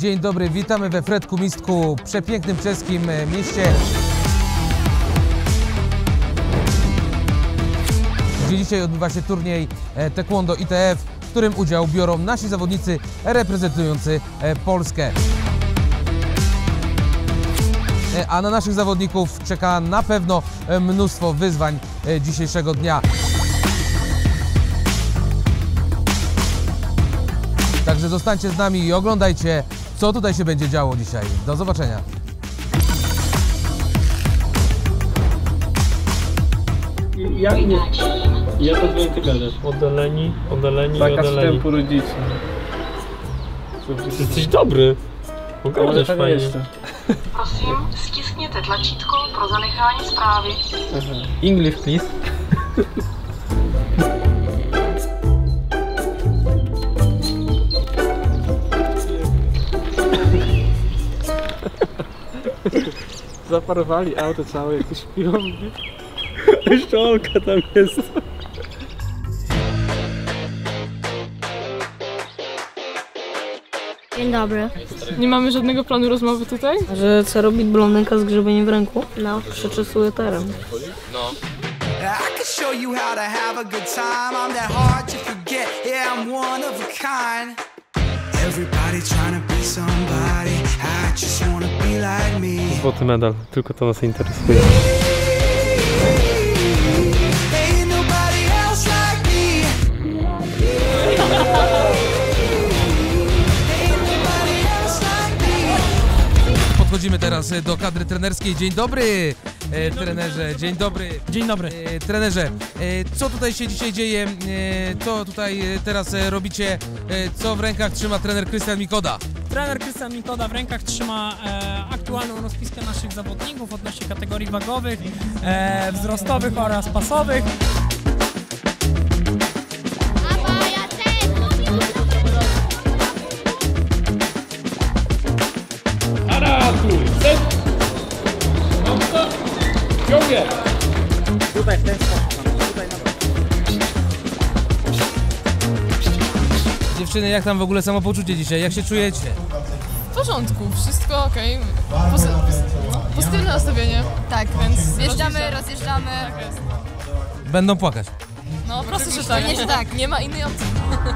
Dzień dobry, witamy we Fredku-Mistku, przepięknym czeskim mieście, gdzie dzisiaj odbywa się turniej Taekwondo ITF, w którym udział biorą nasi zawodnicy reprezentujący Polskę. A na naszych zawodników czeka na pewno mnóstwo wyzwań dzisiejszego dnia. Także zostańcie z nami i oglądajcie, co tutaj się będzie działo dzisiaj. Do zobaczenia. Ja to ty gadasz. Oddaleni. Zakaz wstępu rodziców. Jesteś dobry. Pogadasz fajnie. Jeszcze. Prosím, stiskněte tlačítko pro zanechání zprávy. English, please. Zaparowali auto całe, jakieś śpią. Szczolka tam jest. Dzień dobry. Nie mamy żadnego planu rozmowy tutaj? Że co robi blondynka z grzebieniem w ręku? No, przeczesuje teren. I can show you how to have a good time. I'm that hard to forget. Yeah, I'm one of a kind. Everybody trying to be somebody. I just wanna be like me. Złoty medal, tylko to nas interesuje. Ain't nobody else like me. Ain't nobody else like me. Podchodzimy teraz do kadry trenerskiej. Dzień dobry, trenerze, dzień dobry. Dzień dobry. Trenerze, co tutaj się dzisiaj dzieje? Co tutaj teraz robicie? Co w rękach trzyma trener Krystian Mikoda? Trener Krystian Mikoda w rękach trzyma aktualną rozpiskę naszych zawodników odnośnie kategorii wagowych, wzrostowych oraz pasowych. Tutaj w ten sposób. Dziewczyny, jak tam w ogóle samopoczucie dzisiaj? Jak się czujecie? W porządku, wszystko ok. Pozytywne nastawienie. Tak, więc Zjeżdżamy, rozjeżdżamy. Będą płakać. no proste, że tak. Pewnie, że tak. Nie ma innej opcji.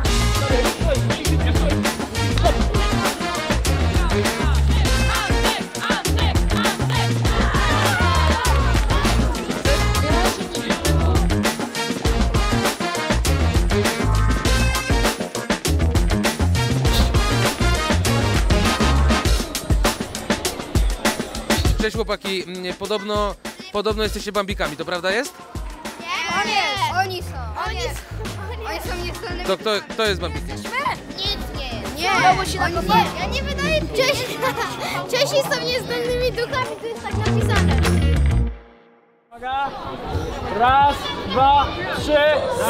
Cześć chłopaki, podobno jesteście bambikami, to prawda jest? On jest. Oni są. Oni są niezdolnymi. To kto jest bambikiem? Nic nie jest. Nie, udało się na kopie. Ja nie wydaję. Czesi są niezdolnymi duchami, to jest tak napisane. Uwaga! Raz, dwa, trzy!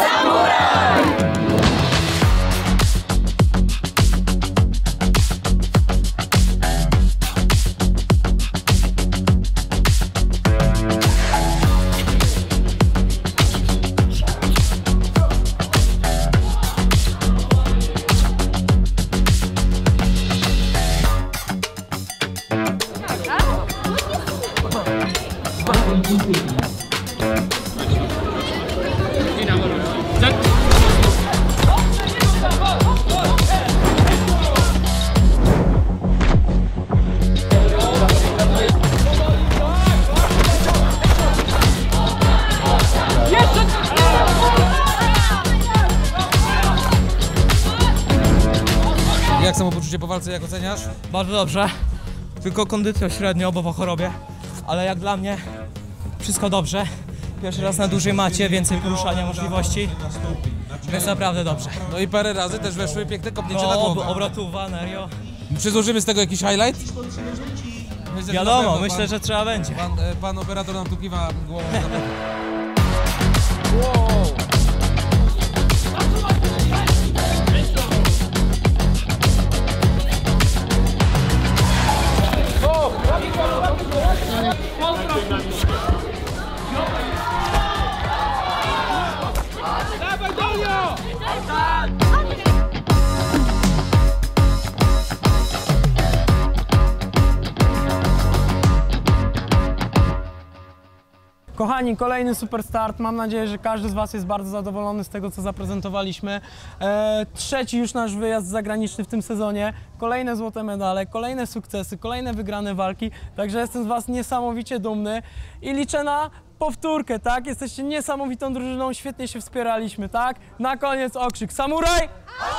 Jak samopoczucie po walce, jak oceniasz? Bardzo dobrze. Tylko kondycja średnio, bo po chorobie. Ale jak dla mnie wszystko dobrze. Pierwszy raz na dużej macie, więcej poruszania możliwości. Więc naprawdę dobrze. No i parę razy też weszły piękne kopnięcie na głowę. Obrotowa, Nerio. Przezłożymy z tego jakiś highlight? Myślę, że na Wiadomo, pewno myślę, że trzeba będzie. Pan operator nam tu kiwa głową. Kochani, kolejny super start. Mam nadzieję, że każdy z Was jest bardzo zadowolony z tego, co zaprezentowaliśmy. Trzeci już nasz wyjazd zagraniczny w tym sezonie. Kolejne złote medale, kolejne sukcesy, kolejne wygrane walki. Także jestem z Was niesamowicie dumny i liczę na powtórkę, tak? Jesteście niesamowitą drużyną, świetnie się wspieraliśmy, tak? Na koniec okrzyk: samuraj!